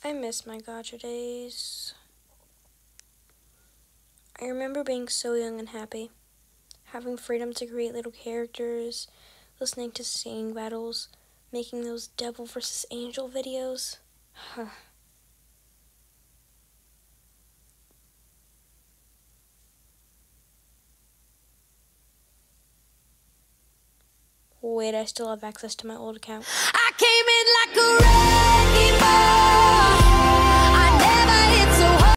I miss my gacha days. I remember being so young and happy, having freedom to create little characters, listening to singing battles, making those devil versus angel videos. Wait, I still have access to my old account. I came in like a